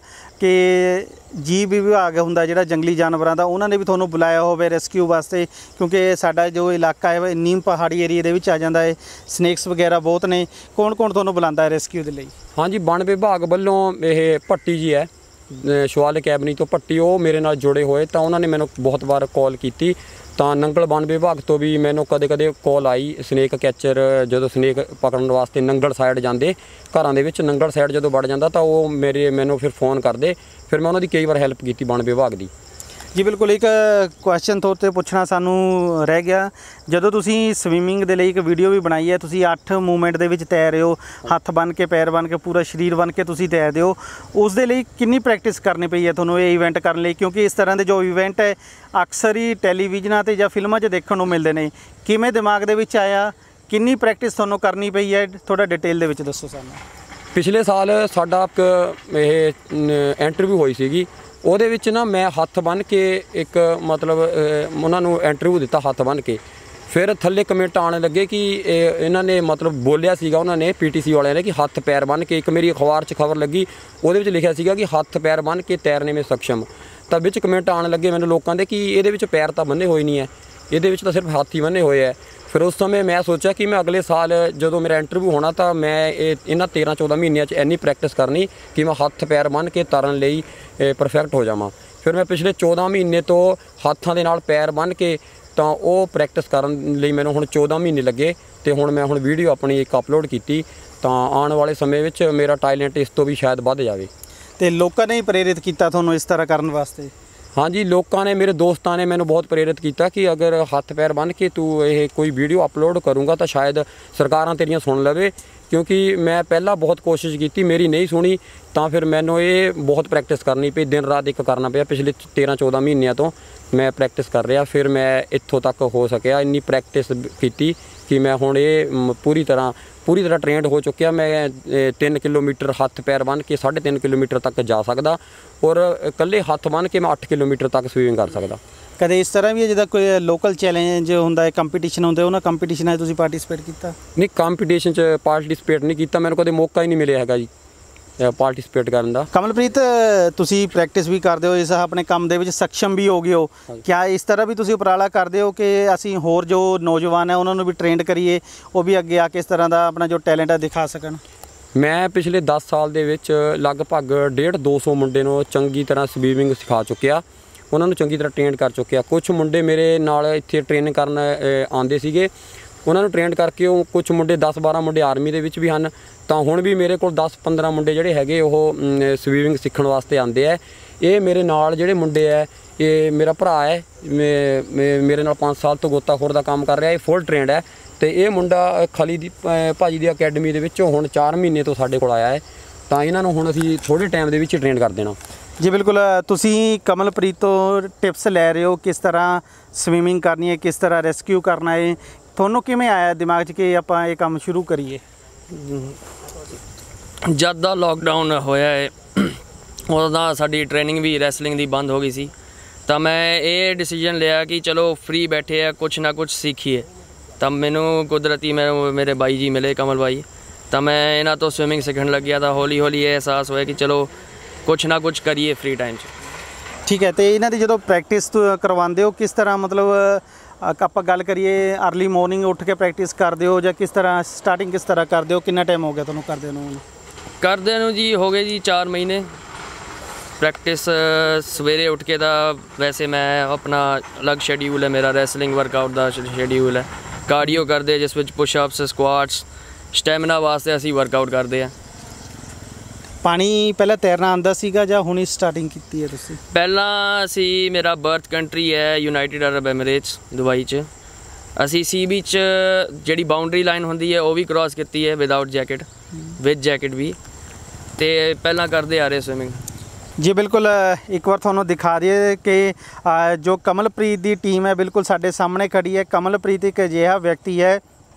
ਕਿ ਜੀਵ ਵਿਭਾਗ ਹੁੰਦਾ ਜਿਹੜਾ ਜੰਗਲੀ ਜਾਨਵਰਾਂ ਦਾ, ਉਹਨਾਂ ਨੇ ਵੀ ਤੁਹਾਨੂੰ ਬੁਲਾਇਆ ਹੋਵੇ ਰੈਸਕਿਊ ਵਾਸਤੇ? ਕਿਉਂਕਿ ਸਾਡਾ ਜੋ ਇਲਾਕਾ ਹੈ ਨੀਮ ਪਹਾੜੀ ਏਰੀਏ ਦੇ ਵਿੱਚ ਆ ਜਾਂਦਾ ਹੈ, ਸਨੇਕਸ ਵਗੈਰਾ ਬਹੁਤ ਨੇ। ਕੌਣ ਕੌਣ ਤੁਹਾਨੂੰ ਬੁਲਾਉਂਦਾ ਹੈ ਰੈਸਕਿਊ ਦੇ ਲਈ? ਹਾਂਜੀ, ਵਣ ਵਿਭਾਗ ਵੱਲੋਂ ਇਹ ਭੱਟੀ ਜੀ ਹੈ ਸ਼ਿਵਾਲਿਕ ਅਕੈਡਮੀ ਤੋਂ ਭੱਟੀ, ਉਹ ਮੇਰੇ ਨਾਲ ਜੁੜੇ ਹੋਏ। ਤਾਂ ਉਹਨਾਂ ਨੇ ਮੈਨੂੰ ਬਹੁਤ ਵਾਰ ਕਾਲ ਕੀਤੀ। ਤਾਂ ਨੰਗਲ ਵਣ ਵਿਭਾਗ ਤੋਂ ਵੀ ਮੈਨੂੰ ਕਦੇ ਕਦੇ ਕਾਲ ਆਈ। ਸਨੇਕ ਕੈਚਰ ਜਦੋਂ ਸਨੇਕ ਪਕੜਨ ਵਾਸਤੇ ਨੰਗਲ ਸਾਈਡ ਜਾਂਦੇ, ਘਰਾਂ ਦੇ ਵਿੱਚ ਨੰਗਲ ਸਾਈਡ ਜਦੋਂ ਵੜ ਜਾਂਦਾ ਤਾਂ ਉਹ ਮੇਰੇ ਮੈਨੂੰ ਫਿਰ ਫੋਨ ਕਰਦੇ। ਫਿਰ ਮੈਂ ਉਹਨਾਂ ਦੀ ਕਈ ਵਾਰ ਹੈਲਪ ਕੀਤੀ ਵਣ ਵਿਭਾਗ ਦੀ। ਜੀ ਬਿਲਕੁਲ, ਇੱਕ ਕੁਐਸਚਨ ਤੌਰ 'ਤੇ ਪੁੱਛਣਾ ਸਾਨੂੰ ਰਹਿ ਗਿਆ, ਜਦੋਂ ਤੁਸੀਂ ਸਵੀਮਿੰਗ ਦੇ ਲਈ ਇੱਕ ਵੀਡੀਓ ਵੀ ਬਣਾਈ ਹੈ, ਤੁਸੀਂ ਅੱਠ ਮੂਵਮੈਂਟ ਦੇ ਵਿੱਚ ਤੈਰ ਰਹੇ ਹੋ, ਹੱਥ ਬੰਨ੍ਹ ਕੇ, ਪੈਰ ਬੰਨ੍ਹ ਕੇ, ਪੂਰਾ ਸਰੀਰ ਬੰਨ੍ਹ ਕੇ ਤੁਸੀਂ ਤੈਰਦੇ ਹੋ। ਉਸ ਦੇ ਲਈ ਕਿੰਨੀ ਪ੍ਰੈਕਟਿਸ ਕਰਨੀ ਪਈ ਹੈ ਤੁਹਾਨੂੰ ਇਹ ਇਵੈਂਟ ਕਰਨ ਲਈ? ਕਿਉਂਕਿ ਇਸ ਤਰ੍ਹਾਂ ਦੇ ਜੋ ਇਵੈਂਟ ਹੈ ਅਕਸਰ ਹੀ ਟੈਲੀਵਿਜ਼ਨਾਂ 'ਤੇ ਜਾਂ ਫਿਲਮਾਂ 'ਚ ਦੇਖਣ ਨੂੰ ਮਿਲਦੇ ਨੇ। ਕਿਵੇਂ ਦਿਮਾਗ ਦੇ ਵਿੱਚ ਆਇਆ? ਕਿੰਨੀ ਪ੍ਰੈਕਟਿਸ ਤੁਹਾਨੂੰ ਕਰਨੀ ਪਈ ਹੈ? ਥੋੜ੍ਹਾ ਡਿਟੇਲ ਦੇ ਵਿੱਚ ਦੱਸੋ ਸਾਨੂੰ। ਪਿਛਲੇ ਸਾਲ ਸਾਡਾ ਇੱਕ ਇਹ ਇੰਟਰਵਿਊ ਹੋਈ ਸੀਗੀ, ਉਹਦੇ ਵਿੱਚ ਨਾ ਮੈਂ ਹੱਥ ਬੰਨ੍ਹ ਕੇ ਇੱਕ ਮਤਲਬ ਉਹਨਾਂ ਨੂੰ ਇੰਟਰਵਿਊ ਦਿੱਤਾ ਹੱਥ ਬੰਨ੍ਹ ਕੇ। ਫਿਰ ਥੱਲੇ ਕਮੈਂਟ ਆਉਣ ਲੱਗੇ ਕਿ ਇਹ ਇਹਨਾਂ ਨੇ ਮਤਲਬ ਬੋਲਿਆ ਸੀਗਾ ਉਹਨਾਂ ਨੇ ਪੀਟੀਸੀ ਵਾਲਿਆਂ ਨੇ ਕਿ ਹੱਥ ਪੈਰ ਬੰਨ੍ਹ ਕੇ। ਇੱਕ ਮੇਰੀ ਅਖਬਾਰ 'ਚ ਖਬਰ ਲੱਗੀ, ਉਹਦੇ ਵਿੱਚ ਲਿਖਿਆ ਸੀਗਾ ਕਿ ਹੱਥ ਪੈਰ ਬੰਨ੍ਹ ਕੇ ਤੈਰਨੇ ਵਿੱਚ ਸક્ષਮ। ਤਾਂ ਵਿੱਚ ਕਮੈਂਟ ਆਉਣ ਲੱਗੇ ਮੈਨੂੰ ਲੋਕਾਂ ਦੇ ਕਿ ਇਹਦੇ ਵਿੱਚ ਪੈਰ ਤਾਂ ਬੰਨੇ ਹੋਏ ਨਹੀਂ ਹੈ, ਇਹਦੇ ਵਿੱਚ ਤਾਂ ਸਿਰਫ ਹੱਥ ਹੀ ਬੰਨੇ ਹੋਏ ਹੈ। ਫਿਰ ਉਸ ਸਮੇਂ ਮੈਂ ਸੋਚਿਆ ਕਿ ਮੈਂ ਅਗਲੇ ਸਾਲ ਜਦੋਂ ਮੇਰਾ ਇੰਟਰਵਿਊ ਹੋਣਾ ਤਾਂ ਮੈਂ ਇਹ ਇਹਨਾਂ ਤੇਰ੍ਹਾਂ ਚੌਦ੍ਹਾਂ ਮਹੀਨਿਆਂ 'ਚ ਇੰਨੀ ਪ੍ਰੈਕਟਿਸ ਕਰਨੀ ਕਿ ਮੈਂ ਹੱਥ ਪੈਰ ਬੰਨ੍ਹ ਕੇ ਤਰਨ ਲਈ ਪਰਫੈਕਟ ਹੋ ਜਾਵਾਂ। ਫਿਰ ਮੈਂ ਪਿਛਲੇ ਚੌਦ੍ਹਾਂ ਮਹੀਨੇ ਤੋਂ ਹੱਥਾਂ ਦੇ ਨਾਲ ਪੈਰ ਬੰਨ੍ਹ ਕੇ ਤਾਂ ਉਹ ਪ੍ਰੈਕਟਿਸ ਕਰਨ ਲਈ ਮੈਨੂੰ ਹੁਣ ਚੌਦ੍ਹਾਂ ਮਹੀਨੇ ਲੱਗੇ। ਅਤੇ ਹੁਣ ਮੈਂ ਹੁਣ ਵੀਡੀਓ ਆਪਣੀ ਇੱਕ ਅਪਲੋਡ ਕੀਤੀ। ਤਾਂ ਆਉਣ ਵਾਲੇ ਸਮੇਂ ਵਿੱਚ ਮੇਰਾ ਟੈਲੈਂਟ ਇਸ ਤੋਂ ਵੀ ਸ਼ਾਇਦ ਵੱਧ ਜਾਵੇ। ਅਤੇ ਲੋਕਾਂ ਨੇ ਹੀ ਪ੍ਰੇਰਿਤ ਕੀਤਾ ਤੁਹਾਨੂੰ ਇਸ ਤਰ੍ਹਾਂ ਕਰਨ ਵਾਸਤੇ? ਹਾਂਜੀ, ਲੋਕਾਂ ਨੇ, ਮੇਰੇ ਦੋਸਤਾਂ ਨੇ ਮੈਨੂੰ ਬਹੁਤ ਪ੍ਰੇਰਿਤ ਕੀਤਾ ਕਿ ਅਗਰ ਹੱਥ ਪੈਰ ਬੰਨ੍ਹ ਕੇ ਤੂੰ ਇਹ ਕੋਈ ਵੀਡੀਓ ਅਪਲੋਡ ਕਰੂੰਗਾ ਤਾਂ ਸ਼ਾਇਦ ਸਰਕਾਰਾਂ ਤੇਰੀਆਂ ਸੁਣ ਲਵੇ। ਕਿਉਂਕਿ ਮੈਂ ਪਹਿਲਾਂ ਬਹੁਤ ਕੋਸ਼ਿਸ਼ ਕੀਤੀ, ਮੇਰੀ ਨਹੀਂ ਸੁਣੀ। ਤਾਂ ਫਿਰ ਮੈਨੂੰ ਇਹ ਬਹੁਤ ਪ੍ਰੈਕਟਿਸ ਕਰਨੀ ਪਈ, ਦਿਨ ਰਾਤ ਇੱਕ ਕਰਨਾ ਪਿਆ। ਪਿਛਲੇ ਤੇਰ੍ਹਾਂ ਚੌਦ੍ਹਾਂ ਮਹੀਨਿਆਂ ਤੋਂ ਮੈਂ ਪ੍ਰੈਕਟਿਸ ਕਰ ਰਿਹਾ, ਫਿਰ ਮੈਂ ਇੱਥੋਂ ਤੱਕ ਹੋ ਸਕਿਆ। ਇੰਨੀ ਪ੍ਰੈਕਟਿਸ ਕੀਤੀ ਕਿ ਮੈਂ ਹੁਣ ਇਹ ਪੂਰੀ ਤਰ੍ਹਾਂ ਪੂਰੀ ਤਰ੍ਹਾਂ ਟ੍ਰੇਨਡ ਹੋ ਚੁੱਕਿਆ। ਮੈਂ ਤਿੰਨ ਕਿਲੋਮੀਟਰ ਹੱਥ ਪੈਰ ਬੰਨ੍ਹ ਕੇ ਸਾਢੇ ਤਿੰਨ ਕਿਲੋਮੀਟਰ ਤੱਕ ਜਾ ਸਕਦਾ, ਔਰ ਇਕੱਲੇ ਹੱਥ ਬੰਨ੍ਹ ਕੇ ਮੈਂ ਅੱਠ ਕਿਲੋਮੀਟਰ ਤੱਕ ਸਵੀਮਿੰਗ ਕਰ ਸਕਦਾ। ਕਦੇ ਇਸ ਤਰ੍ਹਾਂ ਵੀ ਹੈ ਜਿੱਦਾਂ ਕੋਈ ਲੋਕਲ ਚੈਲੰਜ ਹੁੰਦਾ ਹੈ, ਕੰਪੀਟੀਸ਼ਨ ਹੁੰਦੇ, ਉਹਨਾਂ ਕੰਪੀਟੀਸ਼ਨਾਂ 'ਚ ਤੁਸੀਂ ਪਾਰਟੀਸਪੇਟ ਕੀਤਾ? ਨਹੀਂ, ਕੰਪੀਟੀਸ਼ਨ 'ਚ ਪਾਰਟੀਸਪੇਟ ਨਹੀਂ ਕੀਤਾ, ਮੈਨੂੰ ਕਦੇ ਮੌਕਾ ਹੀ ਨਹੀਂ ਮਿਲਿਆ ਹੈਗਾ ਜੀ ਪਾਰਟੀਸਪੇਟ ਕਰਨ ਦਾ। ਕਮਲਪ੍ਰੀਤ, ਤੁਸੀਂ ਪ੍ਰੈਕਟਿਸ ਵੀ ਕਰਦੇ ਹੋ, ਇਸ ਆਪਣੇ ਕੰਮ ਦੇ ਵਿੱਚ ਸક્ષਮ ਵੀ ਹੋ ਗਏ ਹੋ। ਕਿਆ ਇਸ ਤਰ੍ਹਾਂ ਵੀ ਤੁਸੀਂ ਉਪਰਾਲਾ ਕਰਦੇ ਹੋ ਕਿ ਅਸੀਂ ਹੋਰ ਜੋ ਨੌਜਵਾਨ ਹੈ ਉਹਨਾਂ ਨੂੰ ਵੀ ਟ੍ਰੇਨਡ ਕਰੀਏ, ਉਹ ਵੀ ਅੱਗੇ ਆ ਕੇ ਇਸ ਤਰ੍ਹਾਂ ਦਾ ਆਪਣਾ ਜੋ ਟੈਲੈਂਟ ਹੈ ਦਿਖਾ ਸਕਣ? ਮੈਂ ਪਿਛਲੇ ਦਸ ਸਾਲ ਦੇ ਵਿੱਚ ਲਗਭਗ ਡੇਢ ਦੋ ਸੌ ਮੁੰਡੇ ਨੂੰ ਚੰਗੀ ਤਰ੍ਹਾਂ ਸਵੀਮਿੰਗ ਸਿਖਾ ਚੁੱਕਿਆ, ਉਹਨਾਂ ਨੂੰ ਚੰਗੀ ਤਰ੍ਹਾਂ ਟ੍ਰੇਨਡ ਕਰ ਚੁੱਕਿਆ। ਕੁਛ ਮੁੰਡੇ ਮੇਰੇ ਨਾਲ ਇੱਥੇ ਟ੍ਰੇਨਿੰਗ ਕਰਨ ਆਉਂਦੇ ਸੀਗੇ, ਉਹਨਾਂ ਨੂੰ ਟ੍ਰੇਨਡ ਕਰਕੇ ਉਹ ਕੁਛ ਮੁੰਡੇ ਦਸ ਬਾਰ੍ਹਾਂ ਮੁੰਡੇ ਆਰਮੀ ਦੇ ਵਿੱਚ ਵੀ ਹਨ। ਤਾਂ ਹੁਣ ਵੀ ਮੇਰੇ ਕੋਲ ਦਸ ਪੰਦਰਾਂ ਮੁੰਡੇ ਜਿਹੜੇ ਹੈਗੇ ਉਹ ਸਵੀਮਿੰਗ ਸਿੱਖਣ ਵਾਸਤੇ ਆਉਂਦੇ ਹੈ। ਇਹ ਮੇਰੇ ਨਾਲ ਜਿਹੜੇ ਮੁੰਡੇ ਹੈ, ਇਹ ਮੇਰਾ ਭਰਾ ਹੈ, ਮੇਰੇ ਨਾਲ ਪੰਜ ਸਾਲ ਤੋਂ ਗੋਤਾਖੋਰ ਦਾ ਕੰਮ ਕਰ ਰਿਹਾ, ਇਹ ਫੁੱਲ ਟ੍ਰੇਨਡ ਹੈ। ਅਤੇ ਇਹ ਮੁੰਡਾ ਖਲੀ ਦੀ ਭਾਜੀ ਦੀ ਅਕੈਡਮੀ ਦੇ ਵਿੱਚੋਂ ਹੁਣ ਚਾਰ ਮਹੀਨੇ ਤੋਂ ਸਾਡੇ ਕੋਲ ਆਇਆ ਹੈ। ਤਾਂ ਇਹਨਾਂ ਨੂੰ ਹੁਣ ਅਸੀਂ ਥੋੜ੍ਹੇ ਟਾਈਮ ਦੇ ਵਿੱਚ ਟ੍ਰੇਨ ਕਰ ਦੇਣਾ। ਜੀ ਬਿਲਕੁਲ, ਤੁਸੀਂ ਕਮਲਪ੍ਰੀਤ ਤੋਂ ਟਿਪਸ ਲੈ ਰਹੇ ਹੋ ਕਿਸ ਤਰ੍ਹਾਂ ਸਵੀਮਿੰਗ ਕਰਨੀ ਹੈ, ਕਿਸ ਤਰ੍ਹਾਂ ਰੈਸਕਿਊ ਕਰਨਾ ਹੈ। ਤੁਹਾਨੂੰ ਕਿਵੇਂ ਆਇਆ ਦਿਮਾਗ 'ਚ ਕਿ ਆਪਾਂ ਇਹ ਕੰਮ ਸ਼ੁਰੂ ਕਰੀਏ? ਜਦ ਦਾ ਲੋਕਡਾਊਨ ਹੋਇਆ ਹੈ ਉਦੋਂ ਦਾ ਸਾਡੀ ਟ੍ਰੇਨਿੰਗ ਵੀ ਰੈਸਲਿੰਗ ਦੀ ਬੰਦ ਹੋ ਗਈ ਸੀ। ਤਾਂ ਮੈਂ ਇਹ ਡਿਸੀਜਨ ਲਿਆ ਕਿ ਚਲੋ ਫ੍ਰੀ ਬੈਠੇ ਆ, ਕੁਛ ਨਾ ਕੁਛ ਸਿੱਖੀਏ। ਤਾਂ ਮੈਨੂੰ ਕੁਦਰਤੀ ਮੈਨੂੰ ਮੇਰੇ ਬਾਈ ਜੀ ਮਿਲੇ, ਕਮਲ ਬਾਈ। ਤਾਂ ਮੈਂ ਇਹਨਾਂ ਤੋਂ ਸਵਿਮਿੰਗ ਸਿੱਖਣ ਲੱਗਿਆ। ਤਾਂ ਹੌਲੀ ਹੌਲੀ ਇਹ ਅਹਿਸਾਸ ਹੋਇਆ ਕਿ ਚਲੋ ਕੁਛ ਨਾ ਕੁਛ ਕਰੀਏ ਫ੍ਰੀ ਟਾਈਮ 'ਚ। ਠੀਕ ਹੈ, ਅਤੇ ਇਹਨਾਂ ਦੀ ਜਦੋਂ ਪ੍ਰੈਕਟਿਸ ਕਰਵਾਉਂਦੇ ਹੋ ਕਿਸ ਤਰ੍ਹਾਂ, ਮਤਲਬ ਆਪਾਂ ਗੱਲ ਕਰੀਏ ਅਰਲੀ ਮੋਰਨਿੰਗ ਉੱਠ ਕੇ ਪ੍ਰੈਕਟਿਸ ਕਰਦੇ ਹੋ ਜਾਂ ਕਿਸ ਤਰ੍ਹਾਂ, ਸਟਾਰਟਿੰਗ ਕਿਸ ਤਰ੍ਹਾਂ ਕਰਦੇ ਹੋ? ਕਿੰਨਾ ਟਾਈਮ ਹੋ ਗਿਆ ਤੁਹਾਨੂੰ ਕਰਦੇ ਨੂੰ? ਕਰਦੇ ਨੂੰ ਜੀ ਹੋ ਗਏ ਜੀ ਚਾਰ ਮਹੀਨੇ ਪ੍ਰੈਕਟਿਸ ਸਵੇਰੇ ਉੱਠ ਕੇ ਦਾ ਵੈਸੇ ਮੈਂ ਆਪਣਾ ਅਲੱਗ ਸ਼ੈਡਿਊਲ ਹੈ ਮੇਰਾ ਰੈਸਲਿੰਗ ਵਰਕਆਊਟ ਦਾ ਸ਼ੈਡਿਊਲ ਹੈ ਕਾਰਡੀਓ ਕਰਦੇ ਜਿਸ ਵਿੱਚ ਪੁਸ਼ ਅਪਸ ਸਕੁਆਟਸ ਸਟੈਮਿਨਾ ਵਾਸਤੇ ਅਸੀਂ ਵਰਕਆਊਟ ਕਰਦੇ ਆ ਪਾਣੀ ਪਹਿਲਾਂ ਤੈਰਨਾ ਆਉਂਦਾ ਸੀਗਾ ਜਾਂ ਹੁਣੀ ਸਟਾਰਟਿੰਗ ਕੀਤੀ ਹੈ ਤੁਸੀਂ ਪਹਿਲਾਂ ਅਸੀਂ ਮੇਰਾ ਬਰਥ ਕੰਟਰੀ ਹੈ ਯੂਨਾਈਟਿਡ ਅਰਬ ਐਮੀਰੇਟਸ ਦੁਬਈ 'ਚ ਅਸੀਂ ਸੀ ਬੀਚ ਜਿਹੜੀ ਬਾਉਂਡਰੀ ਲਾਈਨ ਹੁੰਦੀ ਹੈ ਉਹ ਵੀ ਕ੍ਰਾਸ ਕੀਤੀ ਹੈ ਵਿਦਆਊਟ ਜੈਕਟ ਵਿਦ ਜੈਕਟ ਵੀ ਅਤੇ ਪਹਿਲਾਂ ਕਰਦੇ ਆ ਰਹੇ ਸਵਿਮਿੰਗ जी बिल्कुल एक बार थोड़ा दिखा दिए कि जो कमलप्रीत की टीम है बिल्कुल साढ़े सामने खड़ी है। कमलप्रीत एक अजिहा व्यक्ति है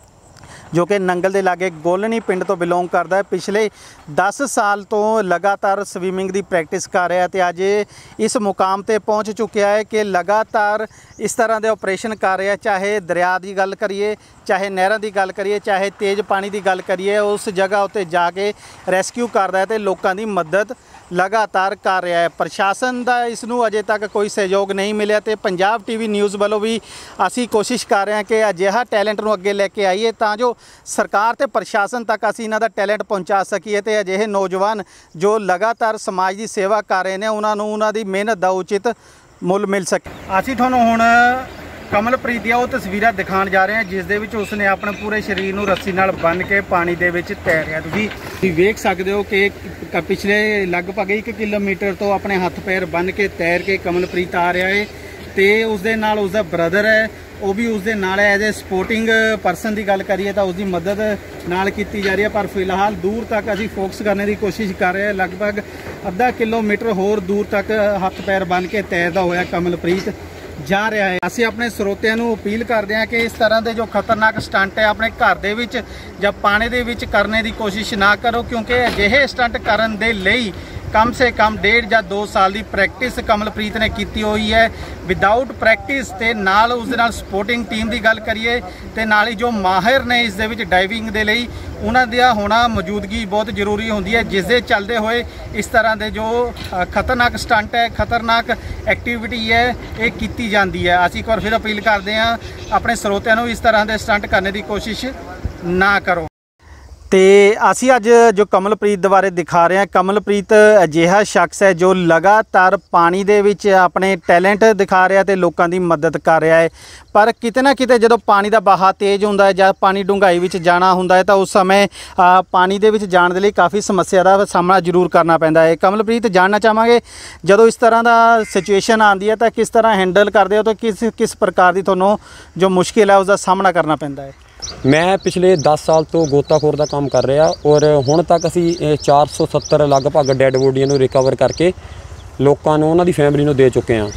जो कि नंगल के लागे गोलनी पिंड तो बिलोंग करता है। पिछले दस साल तो लगातार स्विमिंग की प्रैक्टिस कर रहा है तो अज इस मुकाम पर पहुँच चुका है कि लगातार इस तरह के ऑपरेशन कर रहा है। चाहे दरिया की गल करिए चाहे नहरों की गल करिए चाहे तेज़ पानी की गल करिए उस जगह उत्ते जाके रेस्क्यू करता है तो लोगों की मदद लगातार कर रहा है। प्रशासन का इसनों अजे तक कोई सहयोग नहीं मिले तो पंजाब टीवी न्यूज़ वालों भी असी कोशिश कर रहे हैं कि अजिहा टैलेंट नूं अगे लैके आईए तां जो सरकार ते प्रशासन तक असी इन्हां दा टैलेंट पहुँचा सकीए तो अजिहे नौजवान जो लगातार समाज की सेवा कर रहे हैं उन्होंने उन्होंने मेहनत का उचित मुल मिल सके। असी तुहानूं हुण कमलप्रीत दी वो तस्वीरां दिखाण जा रहे हैं जिस दे विच उसने अपने पूरे शरीर नूं रस्सी नाल बन के पानी दे विच तैरिया। तुसीं वेख सकदे हो कि पिछले लगभग एक किलोमीटर तो अपने हत्थ पैर बन के तैर के कमलप्रीत आ रहा है तो उसदे नाल उसदा ब्रदर है वो भी उसदे नाल एज ए सपोर्टिंग परसन की गल करिए तो उसकी मदद नाल कीती जा रही है। पर फिलहाल दूर तक असीं फोकस करने की कोशिश कर रहे हैं। लगभग अद्धा किलोमीटर होर दूर तक हत्थ पैर बन के तैरदा होया कमलप्रीत जा रहा है। ਅਸੀਂ ਆਪਣੇ ਸਰੋਤਿਆਂ ਨੂੰ ਅਪੀਲ ਕਰਦੇ ਹਾਂ ਕਿ ਇਸ ਤਰ੍ਹਾਂ ਦੇ ਜੋ ਖਤਰਨਾਕ ਸਟੰਟ ਹੈ ਆਪਣੇ ਘਰ ਦੇ ਵਿੱਚ ਜਾਂ ਪਾਣੀ ਦੇ ਵਿੱਚ ਕਰਨੇ ਦੀ ਕੋਸ਼ਿਸ਼ ਨਾ ਕਰੋ ਕਿਉਂਕਿ ਅਜਿਹੇ ਸਟੰਟ ਕਰਨ ਦੇ ਲਈ कम से कम डेढ़ या दो साल की प्रैक्टिस कमलप्रीत ने की हुई है। विदाउट प्रैक्टिस ते नाल उस दे नाल सपोर्टिंग टीम की गल करिए तो नाल ही जो माहिर ने इस दे विच डाइविंग दे लई उन्हां दा होना मौजूदगी बहुत जरूरी होंदी है जिस दे चलते हुए इस तरह के जो खतरनाक स्टंट है खतरनाक एक्टिविटी है ये की जाती है। असीं एक बार फिर अपील करते हैं अपने ਸਰੋਤਿਆਂ ਨੂੰ इस तरह के स्टंट करने की कोशिश ना करो। तो असी अज जो कमलप्रीत बारे दिखा रहे हैं कमलप्रीत अजिहा शख्स है जो लगातार पानी दे विच अपने टैलेंट दिखा रहा है तो लोगों की मदद कर रहा है। पर किते ना किते जो पानी का बहा तेज़ होंदा है जब पानी डूंघाई विच जाना होंदा है तो उस समय पानी दे विच जाण दे लई काफ़ी समस्या का सामना जरूर करना पैंदा है। कमलप्रीत जानना चाहांगे जदों इस तरह का सिचुएशन आती है तो किस तरह हैंडल करते हो तो किस किस प्रकार की तुहानूं जो मुश्किल है उसका सामना करना पैंदा है। मैं पिछले दस साल तो गोताखोर का काम कर रहा और हुण तक असी चार सौ सत्तर लगभग डैड बॉडियां नूं रिकवर करके लोकां नूं उन्हां दी फैमिली नूं दे चुके हैं।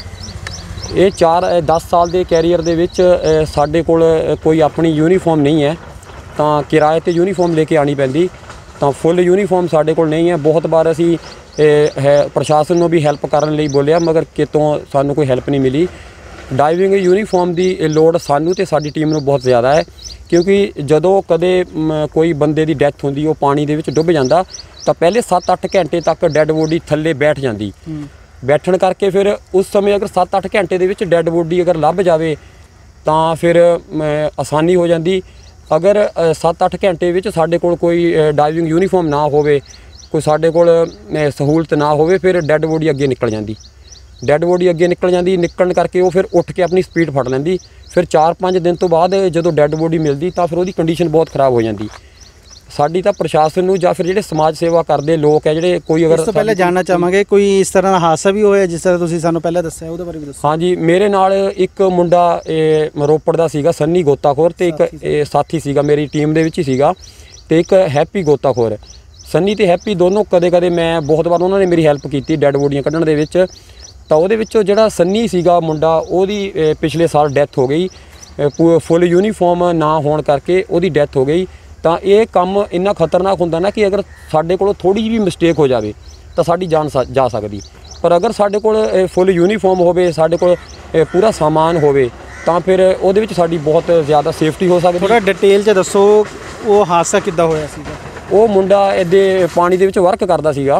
ये चार दस साल के कैरीयर दे विच साडे कोल कोई अपनी यूनीफॉर्म नहीं है तो किराए ते यूनीफॉर्म लेके आनी पैंदी तो फुल यूनीफॉर्म साडे कोल नहीं है। बहुत बार असी है प्रशासन नूं भी हैल्प करन लई बोलिया मगर कितों सानूं कोई हैल्प नहीं मिली। डाइविंग यूनीफॉर्म की लोड़ सानू ते साडी टीम नूं बहुत ज़्यादा है क्योंकि जदों कदे कोई बंदे की डैथ होंदी वो पानी दे विच डुੱਬ जाता तो पहले सत्त अठ घंटे तक डैड बॉडी थल्ले बैठ जाती बैठण करके फिर उस समय अगर सत्त अठ घंटे दे विच डैड बॉडी अगर लभ जाए तो फिर आसानी हो जाती। अगर सत्त अठ घंटे विच साडे कोल कोई डाइविंग यूनीफॉर्म ना होवे कोई साडे कोल सहूलत ना होवे फिर डैड बॉडी अगे निकल जाती डैड बॉडी अगे निकल जाती निकलण करके वो फिर उठ के अपनी स्पीड फड़ लैंदी। फिर चार पाँच दिन तो बाद जो डैड बॉडी मिलती तो फिर वो कंडीशन बहुत खराब हो जाती। साडी तो प्रशासन नूं जां फिर जिहड़े समाज सेवा करते लोग है जिहड़े कोई अगर तो पहले जानना चाहांगे कोई इस तरह का हादसा भी होया जिस तरह तुसीं सानूं पहले दस्सिआ उहदे बारे भी दस्सो। हाँ जी मेरे नाल एक मुंडा रोपड़ दा सीगा सन्नी गोताखोर ते एक साथी सीगा मेरी टीम दे विच ही सीगा ते एक हैप्पी गोताखोर। सन्नी ते हैप्पी दोनों कदे कदे मैं बहुत बार उन्होंने मेरी हैल्प की डैड बॉडियां कड्ढण दे विच तो वो जोड़ा सन्नी सीगा मुंडा ओदी पिछले साल डैथ हो गई फुल यूनीफॉर्म ना होने करके ओदी डैथ हो गई। तो ये काम इन्ना खतरनाक होंदा ना कि अगर साडे कोल थोड़ी जी भी मिसटेक हो जाए तो साडी जान सा, जा सकती। पर अगर साडे कोल फुल यूनीफॉर्म होवे साडे कोल पूरा सामान होवे तो फिर उहदे विच साडी बहुत ज़्यादा सेफ्टी हो सकती। थोड़ा डिटेल च दसो वो हादसा किद्दां होया सीगा। वो मुंडा इदे पानी दे विच वर्क करदा सीगा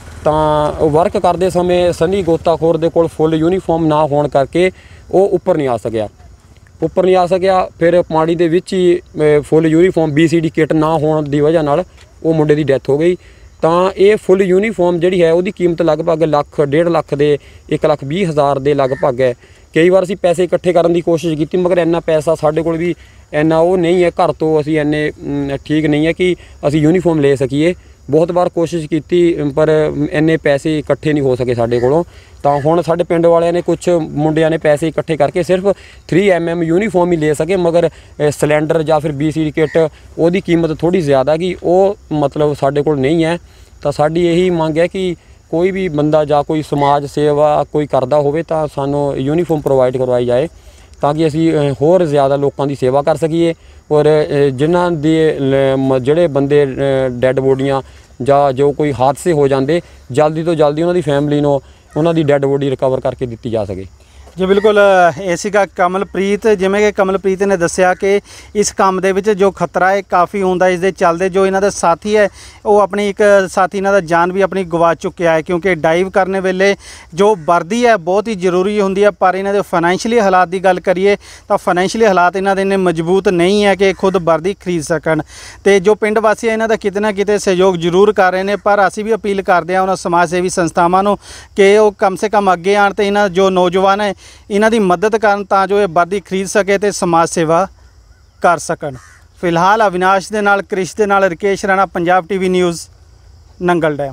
तो वर्क करते समय सन्नी गोताखोर दे कोल फुल यूनीफॉर्म ना होने करके वो उपर नहीं आ सकिया उपर नहीं आ सकिया फिर पानी दे विच ही full uniform B C D kit ना होने की वजह नाल वो मुंडे की डैथ हो गई। ਤਾਂ ਇਹ ਫੁੱਲ ਯੂਨੀਫਾਰਮ ਜਿਹੜੀ ਹੈ ਉਹਦੀ ਕੀਮਤ ਲਗਭਗ ਲੱਖ ਡੇਢ ਲੱਖ ਦੇ ਇੱਕ ਲੱਖ ਵੀਹ ਹਜ਼ਾਰ ਦੇ ਲਗਭਗ ਹੈ। ਕਈ ਵਾਰ ਅਸੀਂ ਪੈਸੇ ਇਕੱਠੇ ਕਰਨ ਦੀ ਕੋਸ਼ਿਸ਼ ਕੀਤੀ, ਮਗਰ ਇੰਨਾ ਪੈਸਾ ਸਾਡੇ ਕੋਲ ਵੀ ਇੰਨਾ ਉਹ ਨਹੀਂ ਹੈ, ਘਰ ਤੋਂ ਅਸੀਂ ਇੰਨੇ ਠੀਕ ਨਹੀਂ ਹੈ ਕਿ ਅਸੀਂ ਯੂਨੀਫਾਰਮ ਲੈ ਸਕੀਏ। ਬਹੁਤ ਵਾਰ ਕੋਸ਼ਿਸ਼ ਕੀਤੀ ਪਰ ਇੰਨੇ ਪੈਸੇ ਇਕੱਠੇ ਨਹੀਂ ਹੋ ਸਕੇ ਸਾਡੇ ਕੋਲੋਂ। ਤਾਂ ਹੁਣ ਸਾਡੇ ਪਿੰਡ ਵਾਲਿਆਂ ਨੇ ਕੁਝ ਮੁੰਡਿਆਂ ਨੇ ਪੈਸੇ ਇਕੱਠੇ ਕਰਕੇ ਸਿਰਫ ਥ੍ਰੀ ਐਮ ਐਮ ਯੂਨੀਫਾਰਮ ਹੀ ਲੈ ਸਕੇ, ਮਗਰ ਸਿਲੰਡਰ ਜਾਂ ਫਿਰ ਬੀ ਸੀ ਡੀ ਕਿੱਟ ਉਹਦੀ ਕੀਮਤ ਥੋੜ੍ਹੀ ਜ਼ਿਆਦਾ ਗਈ, ਉਹ ਮਤਲਬ ਸਾਡੇ ਕੋਲ ਨਹੀਂ ਹੈ। ਤਾਂ ਸਾਡੀ ਇਹੀ ਮੰਗ ਹੈ ਕਿ ਕੋਈ ਵੀ ਬੰਦਾ ਜਾਂ ਕੋਈ ਸਮਾਜ ਸੇਵਾ ਕੋਈ ਕਰਦਾ ਹੋਵੇ ਤਾਂ ਸਾਨੂੰ ਯੂਨੀਫਾਰਮ ਪ੍ਰੋਵਾਈਡ ਕਰਵਾਈ ਜਾਏ, ਤਾਂ ਕਿ ਅਸੀਂ ਹੋਰ ਜ਼ਿਆਦਾ ਲੋਕਾਂ ਦੀ ਸੇਵਾ ਕਰ ਸਕੀਏ। ਔਰ ਜਿਨ੍ਹਾਂ ਦੇ ਜਿਹੜੇ ਬੰਦੇ ਡੈੱਡ ਬੋਡੀਆਂ ਜਾਂ ਜੋ ਕੋਈ ਹਾਦਸੇ ਹੋ ਜਾਂਦੇ, ਜਲਦੀ ਤੋਂ ਜਲਦੀ ਉਹਨਾਂ ਦੀ ਫੈਮਿਲੀ ਨੂੰ ਉਹਨਾਂ ਦੀ ਡੈੱਡ ਬੋਡੀ ਰਿਕਵਰ ਕਰਕੇ ਦਿੱਤੀ ਜਾ ਸਕੇ। ਜੀ ਬਿਲਕੁਲ, ਇਹ ਸੀਗਾ ਕਮਲਪ੍ਰੀਤ। ਜਿਵੇਂ ਕਿ ਕਮਲਪ੍ਰੀਤ ਨੇ ਦੱਸਿਆ ਕਿ ਇਸ ਕੰਮ ਦੇ ਵਿੱਚ ਜੋ ਖਤਰਾ ਹੈ ਕਾਫੀ ਹੁੰਦਾ, ਇਸ ਦੇ ਚੱਲਦੇ ਜੋ ਇਹਨਾਂ ਦਾ ਸਾਥੀ ਹੈ ਉਹ ਆਪਣੀ ਇੱਕ ਸਾਥੀ ਇਹਨਾਂ ਦਾ ਜਾਨ ਵੀ ਆਪਣੀ ਗਵਾ ਚੁੱਕਿਆ ਹੈ, ਕਿਉਂਕਿ ਡਾਈਵ ਕਰਨ ਵੇਲੇ ਜੋ ਵਰਦੀ ਹੈ ਬਹੁਤ ਹੀ ਜ਼ਰੂਰੀ ਹੁੰਦੀ ਹੈ। ਪਰ ਇਹਨਾਂ ਦੇ ਫਾਈਨੈਂਸ਼ੀਅਲੀ ਹਾਲਾਤ ਦੀ ਗੱਲ ਕਰੀਏ ਤਾਂ ਫਾਈਨੈਂਸ਼ੀਅਲੀ ਹਾਲਾਤ ਇਹਨਾਂ ਦੇ ਇੰਨੇ ਮਜ਼ਬੂਤ ਨਹੀਂ ਹੈ ਕਿ ਖੁਦ ਵਰਦੀ ਖਰੀਦ ਸਕਣ। ਤੇ ਜੋ ਪਿੰਡ ਵਾਸੀ ਇਹਨਾਂ ਦਾ ਕਿਤੇ ਨਾ ਕਿਤੇ ਸਹਿਯੋਗ ਜ਼ਰੂਰ ਕਰ ਰਹੇ ਨੇ, ਪਰ ਅਸੀਂ ਵੀ ਅਪੀਲ ਕਰਦੇ ਹਾਂ ਉਹਨਾਂ ਸਮਾਜ ਸੇਵੀ ਸੰਸਥਾਵਾਂ ਨੂੰ ਕਿ ਉਹ ਕਮ ਸੇ ਕਮ ਅੱਗੇ ਆਉਣ ਤੇ ਇਹਨਾਂ ਜੋ ਨੌਜਵਾਨ ਹੈ ਇਹਨਾਂ ਦੀ ਮਦਦ ਕਰਨ ਤਾਂ ਜੋ ਇਹ ਵਰਦੀ ਖਰੀਦ ਸਕੇ ਤੇ ਸਮਾਜ ਸੇਵਾ ਕਰ ਸਕਣ। ਫਿਲਹਾਲ ਅਵਿਨਾਸ਼ ਦੇ ਨਾਲ ਕ੍ਰਿਸ਼ ਦੇ ਨਾਲ Rakesh Rana, Punjab TV news, Nangal dam.